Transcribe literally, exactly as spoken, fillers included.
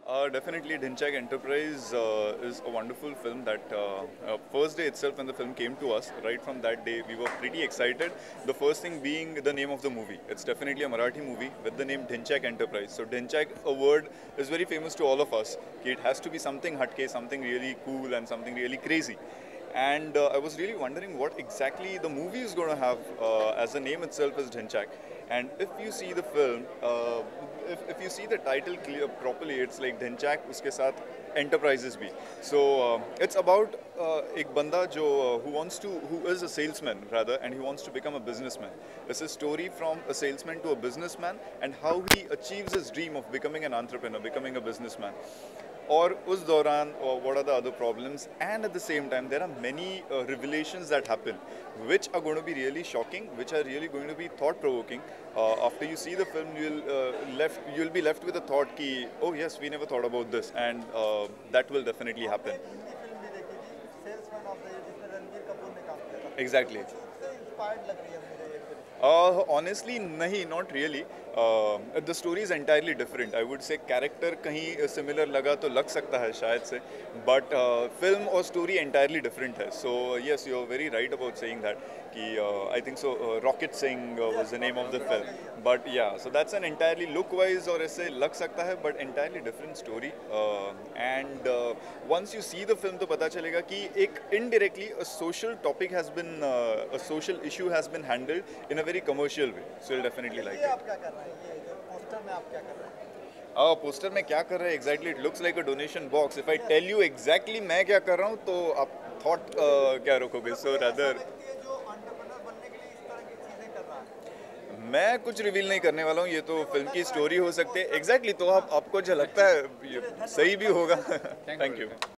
Uh, definitely, Dhinchak Enterprise uh, is a wonderful film that uh, uh, first day itself when the film came to us, right from that day, we were pretty excited. The first thing being the name of the movie. It's definitely a Marathi movie with the name Dhinchak Enterprise. So Dhinchak, a word, is very famous to all of us. It has to be something hatke, something really cool and something really crazy. And uh, I was really wondering what exactly the movie is going to have, uh, as the name itself is Dhinchak. And if you see the film, uh, if, if you see the title clear properly, it's like Dhinchak, uske saath enterprises bhi. So uh, it's about uh, एक बंदा जो uh, who wants to who is a salesman rather, and he wants to become a businessman. It's a story from a salesman to a businessman and how he achieves his dream of becoming an entrepreneur, becoming a businessman. Or उस दौरान or what are the other problems, and at the same time there are many uh, revelations that happen which are going to be really shocking, which are really going to be thought provoking. Uh, after you see the film, you'll uh, left you'll be left with a thought ki, oh yes, we never thought about this, and uh, that will definitely happen. Exactly. Uh, honestly, nahi, not really. Uh, the story is entirely different. I would say character कहीं similar लगा तो लग सकता है शायद से, but uh, film और story entirely different है. So yes, you're very right about saying that. कि uh, I think so. Uh, Rocket Singh uh, was the name of the film. But yeah, so that's an entirely look-wise और ऐसे लग सकता है, but entirely different story. Uh, and uh, once you see the film तो पता चलेगा कि एक indirectly a social topic has been uh, a social issue has been handled in a very commercial way. So you'll definitely like it. Uh, poster में क्या कर रहे हैं exactly it looks like a donation box if I tell you exactly मैं क्या कर रहा हूँ तो आप थॉट क्या रखोगे सो रादर मैं कुछ रिवील नहीं करने वाला हूँ ये तो फिल्म की स्टोरी हो सकती है एग्जैक्टली exactly, तो आप आपको जो लगता है ये सही भी होगा थैंक यू